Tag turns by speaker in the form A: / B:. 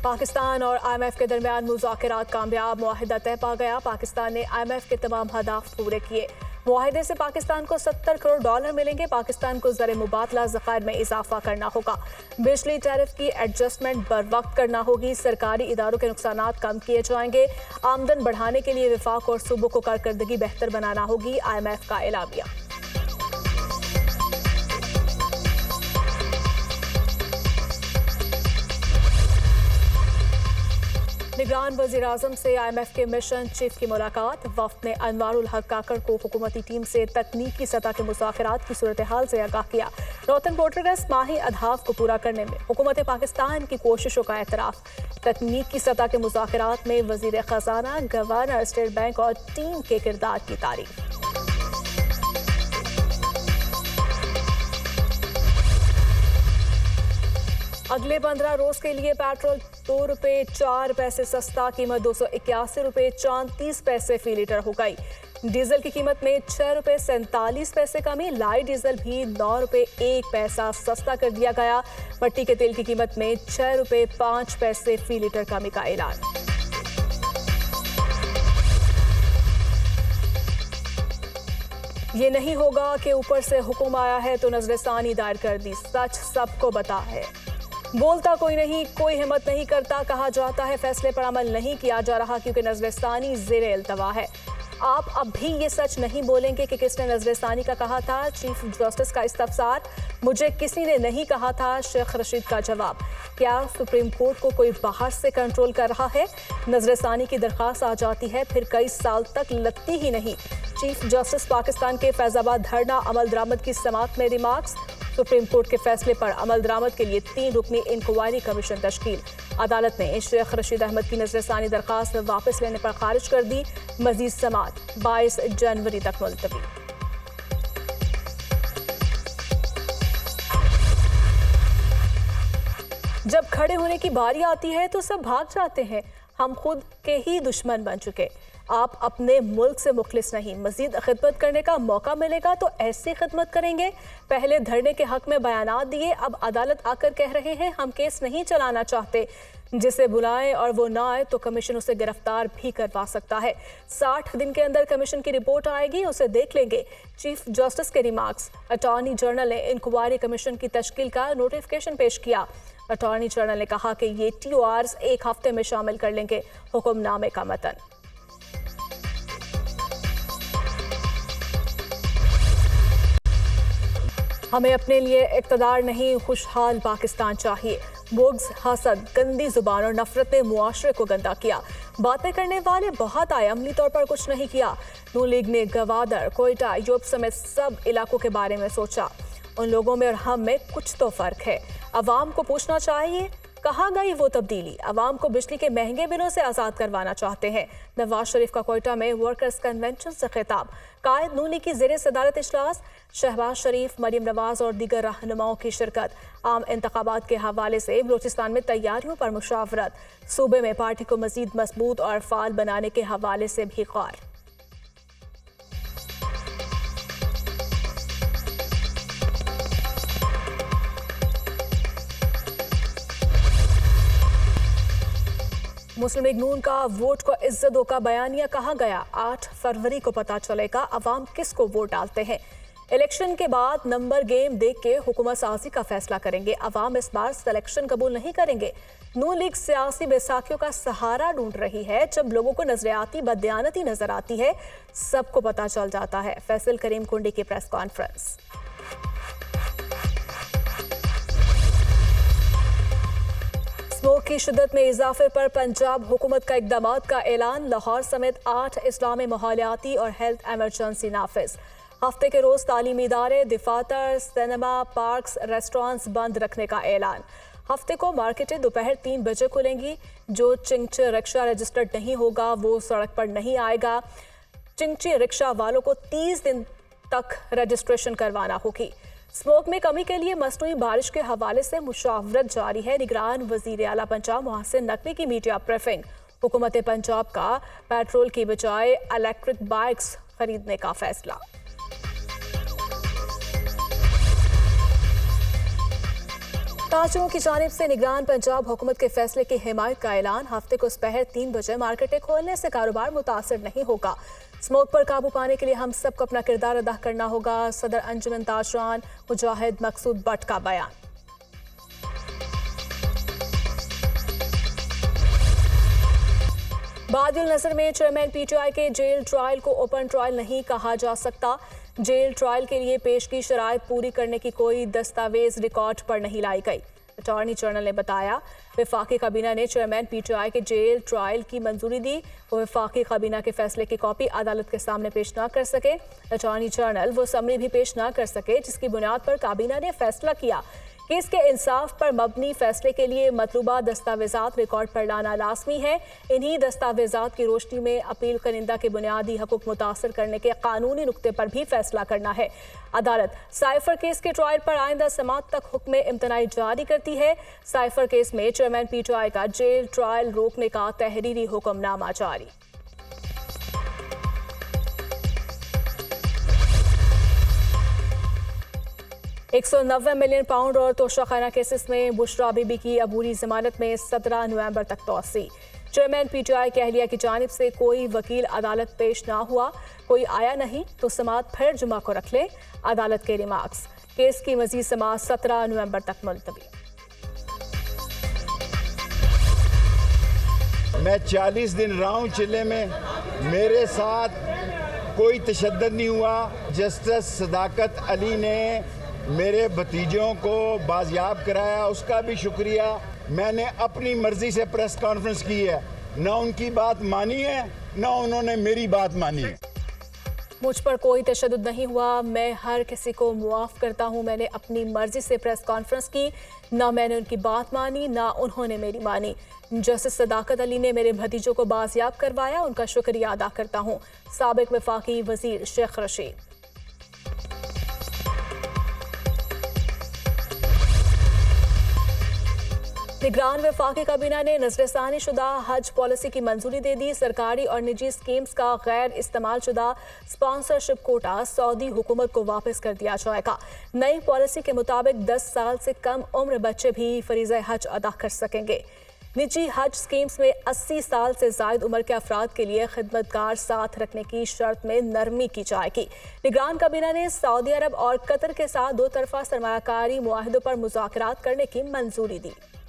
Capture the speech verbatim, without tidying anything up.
A: पाकिस्तान और आई M F के दरमियान मुज़ाकरात कामयाब, मुआहिदा तय पा गया। पाकिस्तान ने आई एम एफ के तमाम हदाफ पूरे किए। मुआहिदे से पाकिस्तान को सत्तर करोड़ डॉलर मिलेंगे। पाकिस्तान को ज़र मुबादला ज़खायर में इजाफा करना होगा। बिजली टैरिफ की एडजस्टमेंट बर वक्त करना होगी। सरकारी इदारों के नुकसानात कम किए जाएंगे। आमदन बढ़ाने के लिए विफाक और सूबों को कारकर्दगी बेहतर बनाना होगी। आई एम एफ का एलामिया। निगरान वज़ीर आज़म से आई एम एफ के मिशन चीफ की मुलाकात। वफ्द ने अनवारुल हक काकड़ को हुकूमती टीम से तकनीकी सतह के मुज़ाकरात की सूरत हाल से आगाह किया। नॉर्थन बॉर्डर का माही अहदाफ को पूरा करने में हुकूमत पाकिस्तान की कोशिशों का एतराफ़। तकनीकी सतह के मुज़ाकरात में वज़ीर ख़जाना, गवर्नर स्टेट बैंक और टीम के किरदार की तारीफ। अगले पंद्रह रोज के लिए पेट्रोल दो रुपये चार पैसे सस्ता, कीमत दो सौ इक्यासी रुपये चौंतीस पैसे फी लीटर हो गई। डीजल की कीमत में छह रुपये सैंतालीस पैसे कमी, लाइट डीजल भी नौ रुपये एक पैसा सस्ता कर दिया गया। मट्टी के तेल की कीमत में छह रुपये पाँच पैसे फी लीटर कमी का ऐलान। ये नहीं होगा कि ऊपर से हुक्म आया है तो नजरसानी दायर कर दी, सच सबको बता है। बोलता कोई नहीं, कोई हिम्मत नहीं करता, कहा जाता है फैसले पर अमल नहीं किया जा रहा क्योंकि नजरसानी ज़ेरे इल्तवा है। आप अब भी ये सच नहीं बोलेंगे कि किसने नजरसानी का कहा था। चीफ जस्टिस का इस्तफसार, मुझे किसी ने नहीं कहा था। शेख रशीद का जवाब, क्या सुप्रीम कोर्ट को कोई बाहर से कंट्रोल कर रहा है। नजरसानी की दरख्वास्त आ जाती है फिर कई साल तक लगती ही नहीं। चीफ जस्टिस पाकिस्तान के फैजाबाद धरना अमल दरामद की समात में रिमार्क्स। सुप्रीम कोर्ट के फैसले पर अमल दरामद के लिए तीन रुकनी इंक्वायरी कमीशन तश्कील। अदालत ने शेख रशीद अहमद की नजरसानी दरख्वास्त वापस लेने पर खारिज कर दी। मजीद समात बाईस जनवरी तक मुलतवी। जब खड़े होने की बारी आती है तो सब भाग जाते हैं। हम खुद के ही दुश्मन बन चुके। आप अपने मुल्क से मुखलिस नहीं, मजीद खिदमत करने का मौका मिलेगा तो ऐसे खिदमत करेंगे। पहले धरने के हक में बयानात दिए, अब अदालत आकर कह रहे हैं हम केस नहीं चलाना चाहते। जिसे बुलाएं और वो ना आए तो कमीशन उसे गिरफ्तार भी करवा सकता है। साठ दिन के अंदर कमीशन की रिपोर्ट आएगी, उसे देख लेंगे। चीफ जस्टिस के रिमार्क्स। अटॉर्नी जनरल ने इंक्वायरी कमीशन की तश्कील का नोटिफिकेशन पेश किया। अटॉर्नी जनरल ने कहा कि ये टी ओ आर्स एक हफ्ते में शामिल कर लेंगे। हुक्मनामे का मतन, हमें अपने लिए इक़्तिदार नहीं, खुशहाल पाकिस्तान चाहिए। बुग़्ज़, हसद, गंदी ज़ुबान और नफ़रत ने मुआशरे को गंदा किया। बातें करने वाले बहुत आए, अमली तौर पर कुछ नहीं किया। नून लीग ने गवादर, कोयटा, यूप समेत सब इलाकों के बारे में सोचा। उन लोगों में और हम में कुछ तो फ़र्क है। अवाम को पूछना चाहिए, कहाँ गई वो तब्दीली। अवाम को बिजली के महंगे बिलों से आज़ाद करवाना चाहते हैं। नवाज शरीफ का कोयटा में वर्कर्स कन्वेंशन से खिताब। कायद नून लीग की ज़ेरे सदारत इजलास। शहबाज शरीफ, मरियम नवाज और दीगर रहनुमाओं की शिरकत। आम इंतखाबात के हवाले से बलूचिस्तान में तैयारियों पर मुशावरत। सूबे में पार्टी को मजीद मजबूत और फाल बनाने के हवाले से भी गौर। मुस्लिम लीग नून का वोट को इज्जत दो का बयानिया कहाँ गया। आठ फरवरी को पता चलेगा अवाम किसको वोट डालते हैं। इलेक्शन के बाद नंबर गेम देख के हुकूमत साजी का फैसला करेंगे। अवाम इस बार सिलेक्शन कबूल नहीं करेंगे। नून लीग सियासी बैसाखियों का सहारा ढूंढ रही है। जब लोगों को नजरियाती बदयानती नजर आती है सबको पता चल जाता है। फैसल करीम कुंडी की प्रेस कॉन्फ्रेंस। स्मोक की शिद्दत में इजाफे पर पंजाब हुकूमत का इकदामात का ऐलान। लाहौर समेत आठ इस्लामी माहौलियाती और हेल्थ एमरजेंसी नाफिज। हफ्ते के रोज तालीमी इदारे, दफातर, सिनेमा, पार्क्स, रेस्टोरेंट्स बंद रखने का ऐलान। हफ्ते को मार्केटें दोपहर तीन बजे खुलेंगी। जो चिंगची रिक्शा रजिस्टर्ड नहीं होगा वो सड़क पर नहीं आएगा। चिंगची रिक्शा वालों को तीस दिन तक रजिस्ट्रेशन करवाना होगी। स्मोक में कमी के लिए मसनूई बारिश के हवाले से मुशावरत जारी है। निगरान वजीर आला पंजाब मोहसिन नकवी की मीडिया ब्रीफिंग। हुकूमत पंजाब का पेट्रोल की बजाय इलेक्ट्रिक बाइक्स खरीदने का फैसला। ताजरों की जानिब से निगरान पंजाब हुकूमत के फैसले की हिमायत का ऐलान। हफ्ते को दोपहर तीन बजे मार्केटें खोलने से कारोबार मुतासर नहीं होगा। स्मोक पर काबू पाने के लिए हम सबको अपना किरदार अदा करना होगा। सदर अंजुमन ताजरान मुजाहिद मकसूद बट का बयान। बादिल नजर में चेयरमैन पीटीआई के जेल ट्रायल को ओपन ट्रायल नहीं कहा जा सकता। जेल ट्रायल के लिए पेश की शराइत पूरी करने की कोई दस्तावेज रिकॉर्ड पर नहीं लाई गई। अटॉर्नी जनरल ने बताया वफाकी काबीना ने चेयरमैन पीटीआई के जेल ट्रायल की मंजूरी दी। वो वफाकी काबीना के फैसले की कॉपी अदालत के सामने पेश न कर सके। अटॉर्नी जनरल वो समरी भी पेश न कर सके जिसकी बुनियाद पर काबीना ने फैसला किया। केस के इंसाफ पर मबनी फैसले के लिए मतलूबा दस्तावेजात रिकॉर्ड पर लाना लाजमी है। इन्हीं दस्तावेजात की रोशनी में अपील कनिंदा के बुनियादी हकूक मुतासर करने के कानूनी नुक्ते पर भी फैसला करना है। अदालत साइफर केस के ट्रायल पर आइंदा समात तक हुक्म इम्तनाई जारी करती है। साइफर केस में चेयरमैन पीटीआई का जेल ट्रायल रोकने का तहरीरी हुक्मनामा जारी। एक सौ नब्बे मिलियन पाउंड और तोशाखाना केसेस में बुशरा बीबी की अबूरी जमानत में सत्रह नवंबर तक तोसी। चेयरमैन पीटीआई की अहलिया की जानिब से कोई वकील अदालत पेश ना हुआ। कोई आया नहीं तो समात फिर जुमा को रख ले। अदालत के रिमार्क्स। केस की मजीद समात सत्रह नवंबर तक मुलतवी।
B: मैं चालीस दिन रहा हूँ चिल्ले में, मेरे साथ कोई तशद्दुद नहीं हुआ। जस्टिस सदाकत अली ने मेरे भतीजों को बाजियाब कराया, उसका भी शुक्रिया। मैंने अपनी मर्जी से प्रेस कॉन्फ्रेंस की है, ना उनकी बात मानी है ना उन्होंने मेरी बात मानी है।
A: मुझ पर कोई तशद्दुद नहीं हुआ, मैं हर किसी को मुआफ़ करता हूँ। मैंने अपनी मर्जी से प्रेस कॉन्फ्रेंस की, ना मैंने उनकी बात मानी ना उन्होंने मेरी मानी। जस्टिस सदाकत अली ने मेरे भतीजों को बाजियाब करवाया, उनका शुक्रिया अदा करता हूँ। साबिक वफाकी वजीर शेख रशीद। निगरान वफाकी काबीना ने नजरसानी शुदा हज पॉलिसी की मंजूरी दे दी। सरकारी और निजी स्कीम्स का गैर इस्तेमाल शुदा स्पॉन्सरशिप कोटा सऊदी हुकूमत को वापस कर दिया जाएगा। नई पॉलिसी के मुताबिक दस साल से कम उम्र बच्चे भी फरीज़ा हज अदा कर सकेंगे। निजी हज स्कीम्स में अस्सी साल से जायद उम्र के अफराद के लिए खिदमतगार साथ रखने की शर्त में नरमी की जाएगी। निगरान काबीना ने सऊदी अरब और कतर के साथ दो तरफा सरमायाकारी मुआहिदों पर मुज़ाकरात करने की मंजूरी दी।